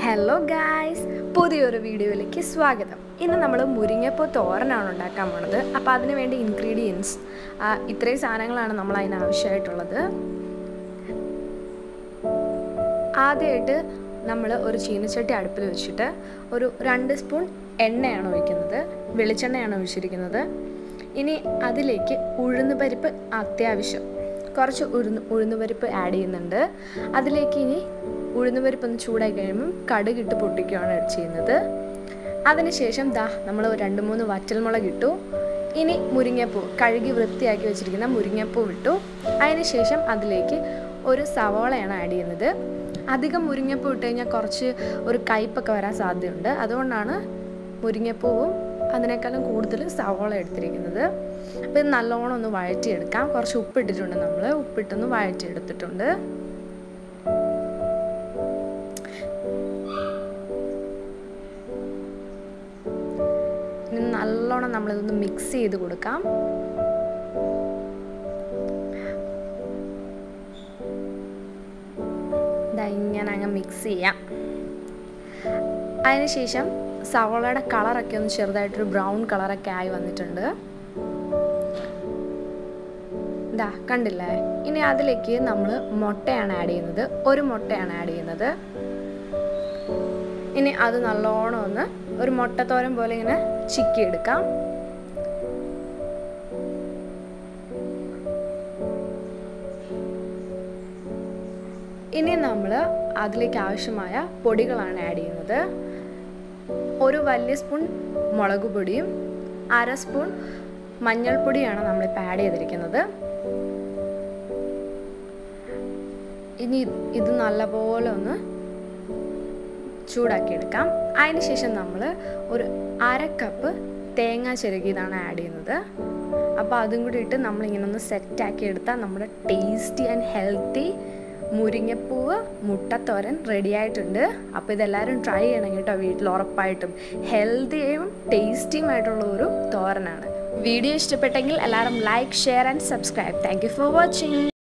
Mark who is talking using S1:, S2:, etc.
S1: Hello guys, പുതിയൊരു വീഡിയോയിലേക്ക് സ്വാഗതം. ഇന്ന് നമ്മൾ മുരിങ്ങപ്പൂ തോരനാണ് ഉണ്ടാക്കാൻ പോണത്. അപ്പോൾ അതിന് വേണ്ടി ഇൻഗ്രീഡിയൻസ് ഇത്രയും സാധനങ്ങളാണ് നമ്മൾ അതിന് ആവശ്യമായിട്ടുള്ളത്. ആദ്യമായിട്ട് നമ്മൾ ഒരു ചീനച്ചട്ടി അടുപ്പിൽ വെച്ചിട്ട് ഒരു 2 സ്പൂൺ എണ്ണയാണ് ഒഴിക്കുന്നത്, വെളിച്ചെണ്ണയാണ് ഒഴിച്ചിരിക്കുന്നത്. ഇനി അതിലേക്ക് ഉഴുന്നുപരിപ്പ് അത്യാവശ്യം കുറച്ച് ഉഴുന്നുപരിപ്പ് ആഡ് ചെയ്യുന്നുണ്ട്. അതിലേക്ക് ഇനി ഉഴുന്നുപരിപ്പ് ഒന്ന് ചൂടായി കഴിയുമ്പം കടുകിട്ട് പൊട്ടിക്കുകയാണ് ചെയ്യുന്നത്. അതിനുശേഷം നമ്മൾ 2-3 വറ്റൽമുളക് ഇട്ടു. ഇനി മുരിങ്ങപ്പൂ കഴുകി വൃത്തിയാക്കി വെച്ചിരിക്കുന്ന മുരിങ്ങപ്പൂ ഇട്ടു. അതിനുശേഷം അതിലേക്ക് ഒരു സവാളയാണ് ആഡ് ചെയ്യുന്നത്. അധികം മുരിങ്ങപ്പൂ ഇട്ട് കഴിഞ്ഞാൽ കുറച്ച് ഒരു കയ്പ്പൊക്കെ വരാൻ സാധ്യതയുണ്ട്. അതുകൊണ്ടാണ് മുരിങ്ങപ്പൂവും അതിനേക്കാളും കൂടുതൽ സവാള എടുത്തിരിക്കുന്നത്. അപ്പോൾ ഇത് നല്ലോണം ഒന്ന് വഴറ്റിയെടുക്കാം. കുറച്ച് ഉപ്പിട്ടിട്ടുണ്ട്, നമ്മൾ ഉപ്പിട്ടൊന്ന് വഴറ്റിയെടുത്തിട്ടുണ്ട്. ഇനി നല്ലോണം നമ്മളിതൊന്ന് മിക്സ് ചെയ്ത് കൊടുക്കാം. ഇങ്ങനെ അങ്ങ് മിക്സ് ചെയ്യാം. അതിനുശേഷം സവാളയുടെ കളറൊക്കെ ഒന്ന് ചെറുതായിട്ടൊരു ബ്രൗൺ കളറൊക്കെ ആയി വന്നിട്ടുണ്ട്. കണ്ടില്ലേ? ഇനി അതിലേക്ക് നമ്മൾ മുട്ടയാണ് ആഡ് ചെയ്യുന്നത്. ഒരു മുട്ടയാണ് ആഡ് ചെയ്യുന്നത്. ഇനി അത് നല്ലോണം ഒന്ന് ഒരു മുട്ടത്തോരൻ പോലെ ഇങ്ങനെ ചിക്കിയെടുക്കാം. ഇനി നമ്മൾ അതിലേക്ക് ആവശ്യമായ പൊടികളാണ് ആഡ് ചെയ്യുന്നത്. ഒരു വലിയ സ്പൂൺ മുളക് പൊടിയും 1/2 സ്പൂൺ മഞ്ഞൾപ്പൊടിയാണ് നമ്മളിപ്പോൾ ആഡ് ചെയ്തിരിക്കുന്നത്. ഇനി ഇത് നല്ലപോലെ ഒന്ന് ചൂടാക്കിയെടുക്കാം. അതിനുശേഷം നമ്മൾ ഒരു 1/2 കപ്പ് തേങ്ങ ചിരകിയതാണ് ആഡ് ചെയ്യുന്നത്. അപ്പോൾ അതും കൂടി ഇട്ട് നമ്മളിങ്ങനെ ഒന്ന് സെറ്റാക്കി എടുത്താൽ നമ്മുടെ ടേസ്റ്റി ആൻഡ് ഹെൽത്തി മുരിങ്ങപ്പൂവ് മുട്ടത്തോരൻ റെഡി ആയിട്ടുണ്ട്. അപ്പോൾ ഇതെല്ലാവരും ട്രൈ ചെയ്യണം കേട്ടോ. വീട്ടിൽ ഉറപ്പായിട്ടും ഹെൽത്തിയും ടേസ്റ്റിയുമായിട്ടുള്ള ഒരു തോരനാണ്. വീഡിയോ ഇഷ്ടപ്പെട്ടെങ്കിൽ എല്ലാവരും like, share and subscribe. Thank you for watching.